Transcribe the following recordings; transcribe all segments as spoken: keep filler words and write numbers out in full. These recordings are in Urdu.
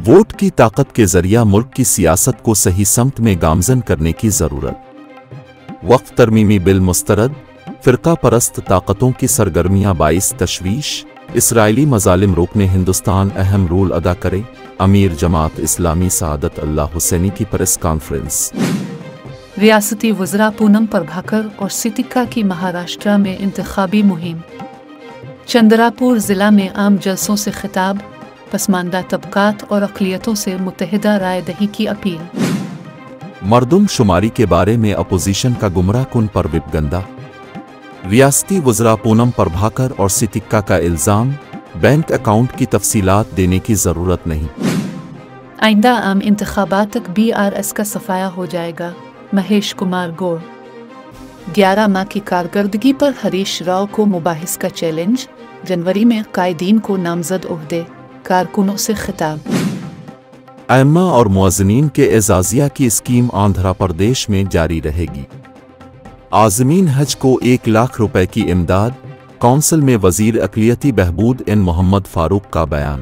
ووٹ کی طاقت کے ذریعہ ملک کی سیاست کو صحیح سمت میں گامزن کرنے کی ضرورت۔ وقف ترمیمی بل مسترد، فرقہ پرست طاقتوں کی سرگرمیاں باعث تشویش، اسرائیلی مظالم روکنے ہندوستان اہم رول ادا کرے۔ امیر جماعت اسلامی سعادت اللہ حسینی کی پریس کانفرنس۔ ریاستی وزراء پونم پربھاکر اور سیتکا کی مہاراشٹرا میں انتخابی مہم۔ چندراپور ضلع میں عام جلسوں سے خطاب، پسماندہ طبقات اور اقلیتوں سے متحدہ رائے دہی کی اپیل۔ مردم شماری کے بارے میں اپوزیشن کا گمراہ کن پر وپ گندا۔ ریاستی وزراء پونم پربھاکر اور سیتکا کا الزام، بینک اکاؤنٹ کی تفصیلات دینے کی ضرورت نہیں۔ آئندہ عام انتخابات تک بی آر ایس کا صفایا ہو جائے گا، مہیش کمار گور۔ گیارہ ماہ کی کارکردگی پر ہریش راؤ کو مباحث کا چیلنج، جنوری میں قائدین کو نامزد عہدے، کارکنوں سے خطاب۔ ائمہ اور مؤذنین کے اعزازیہ کی اسکیم آندھرا پردیش میں جاری رہے گی۔ عازمین حج کو ایک لاکھ روپے کی امداد، کونسل میں وزیر اقلیتی بہبود این محمد فاروق کا بیان۔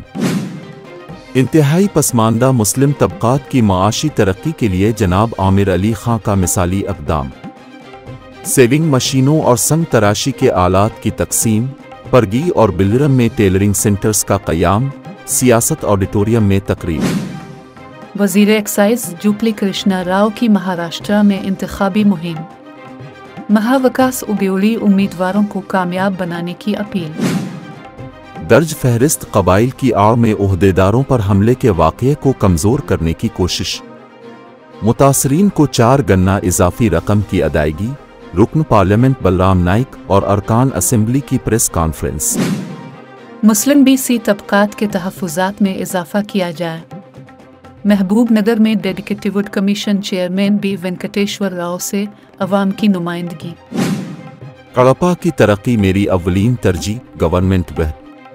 انتہائی پسماندہ مسلم طبقات کی معاشی ترقی کے لیے جناب عامر علی خان کا مثالی اقدام۔ سیونگ مشینوں اور سنگ تراشی کے آلات کی تقسیم، پرگی اور بلرم میں ٹیلرنگ سینٹرز کا قیام، سیاست آڈیٹوریم میں تقریب۔ وزیر ایکسائز جوپلی کرشنا راؤ کی مہاراشٹرا میں انتخابی مہم۔ مہاوکاس اگیولی امیدواروں کو کامیاب بنانے کی اپیل۔ درج فہرست قبائل کی آڑ میں عہدیداروں پر حملے کے واقعے کو کمزور کرنے کی کوشش۔ متاثرین کو چار گنا اضافی رقم کی ادائیگی، رکن پارلیمنٹ بلرام نائک اور ارکان اسمبلی کی پریس کانفرنس۔ مسلم بی سی طبقات کے تحفظات میں اضافہ کیا جائے۔ محبوب نگر میں dedicated commission chairman B Venkateshwar Rao سے عوام کی نمائندگی۔ کڑپا کی ترقی میری اولین ترجیح، گورنمنٹ بہ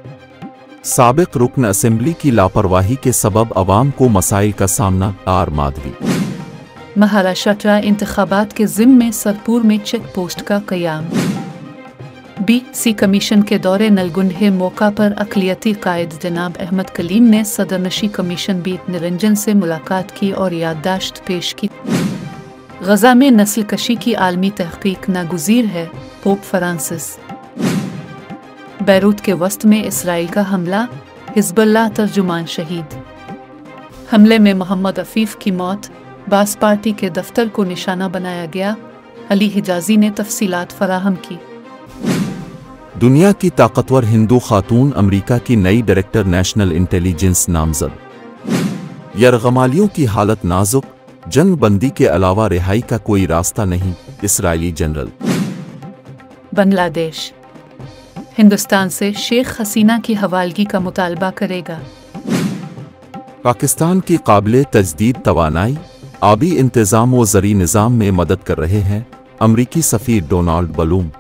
سابق رکن اسمبلی کی لاپرواہی کے سبب عوام کو مسائل کا سامنا، آر مادھوی۔ مہاراشٹرا انتخابات کے ضمن میں سرپور میں چیک پوسٹ کا قیام۔ بی سی کمیشن کے دورے نلگنڈے موقع پر اقلیتی قائد جناب احمد کلیم نے صدرنشی کمیشن بی نرنجن سے ملاقات کی اور یادداشت پیش کی۔ غزہ میں نسل کشی کی عالمی تحقیق ناگزیر ہے، پوپ فرانسس۔ بیروت کے وسط میں اسرائیل کا حملہ، حزب اللہ ترجمان شہید۔ حملے میں محمد عفیف کی موت، باس پارٹی کے دفتر کو نشانہ بنایا گیا، علی حجازی نے تفصیلات فراہم کی۔ دنیا کی طاقتور ہندو خاتون امریکہ کی نئی ڈائریکٹر نیشنل انٹیلیجنس نامزد۔ یرغمالیوں کی حالت نازک، جنگ بندی کے علاوہ رہائی کا کوئی راستہ نہیں، اسرائیلی جنرل۔ بنگلہ دیش ہندوستان سے شیخ حسینہ کی حوالگی کا مطالبہ کرے گا۔ پاکستان کی قابل تجدید توانائی، آبی انتظام و زرعی نظام میں مدد کر رہے ہیں، امریکی سفیر ڈونالڈ بلوم۔